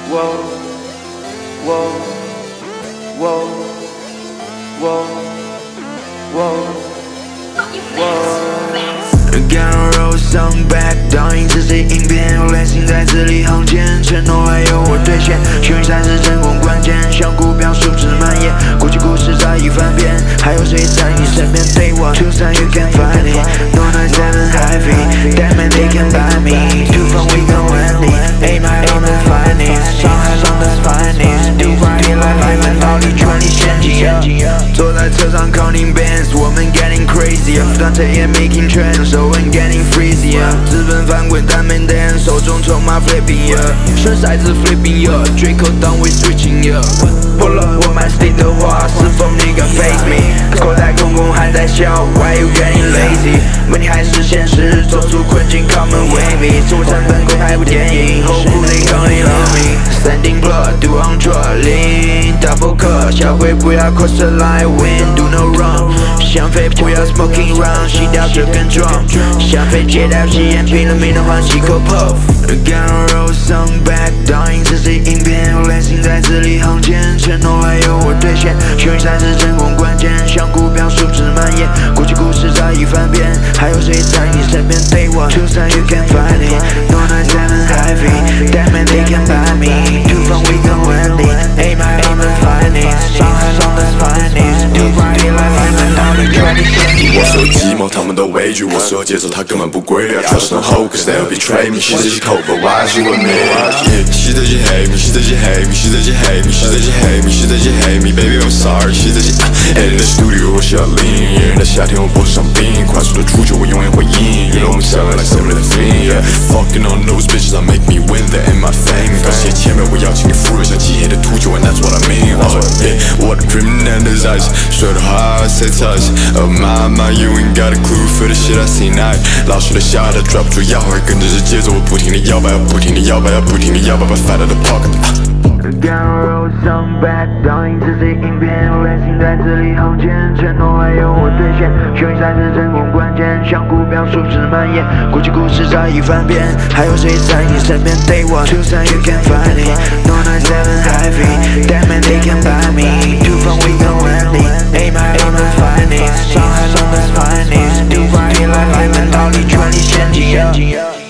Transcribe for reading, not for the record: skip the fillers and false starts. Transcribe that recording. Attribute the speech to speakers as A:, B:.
A: whoa, whoa, whoa, whoa, whoa, whoa。 干肉上 back 倒映这些影片，有类型在字里行间，承诺还有我兑现，幸运才是成功关键，像股票数值蔓延，过去故事再一翻篇，还有谁在你身边对我？就算 you can find it, no 97 heavy, that man they can buy me, too far we gon' win it, aim high on the finest, 上海上的 finest, do right like 来满道理全力陷阱，坐在车上 counting bands， 我们 getting crazy， 不断彻夜 making trends， 手纹 getting freezy， 资本翻滚单面 dance， 手中筹码 flipping， 选骰子 flipping， 追口档 we switching， Pull up 我满 state 的话，是否你敢 face me？ 口袋空空还在笑 ，Why you getting lazy？ 问题还是现实，走出困境 ，Come with me， 生活成本够拍部电影 ，Hopefully they can't love me。Standing blood do on drug lean double cut， 小鬼不要 cross the line win do no wrong， 想飞不要 smoking round， 吸掉这根 drum， 想飞戒掉吸烟，拼了命的换几口 puff。干肉上 back 倒映这些影片，有类型在字里行间，承诺还有我兑现，幸运才是成功关键，像股票数值蔓延，过去故事再一翻篇，还有谁在你身边对我？就算 you can find it， no 97 heavy， that man they can buy me，too far we gon' win it，aim high on the finest， 上海上的 finest，do right like 来满道理全力陷阱。
B: 我说寂寞，他们都畏惧；我说节奏，它根本不规律。I trust no hope, cause they'll betray me。吸着吸口，but why she with me？ 吸着吸 hate me， 吸着吸 hate me， 吸着吸 hate me， 吸着吸 hate me， 吸着吸 hate me。Baby I'm sorry， 吸着吸。In the studio 我需要lean，炎热的夏天我脖子上冰，快速的出球我永远会赢。You know I'm selling like 7 fiend。Fucking on those bitches, I make me win, they're in my fame。感谢前面我邀请你赴约，像漆黑的秃鹫 ，and that's what I mean。我的 dreaming and desires， 说的话 say touch。Oh my my，you ain't got a clue for the shit I see night。老实的下的抓不住摇摆，跟着这节奏我不停地摇摆，不停地摇摆，不停地摇摆，把 fat out of pocket。
A: 干肉上 back 倒映这些影片，有类型在字里行间，承诺还有我兑现，幸运才是成功关键，像股票数值蔓延，过去故事再一翻篇，还有谁在你身边对我？就算 you can find it， no 97 heavy，that man they can buy me，too far we gon' win it，aim high on the finest， 上海上的 finest，do right like 来满道理全力陷阱。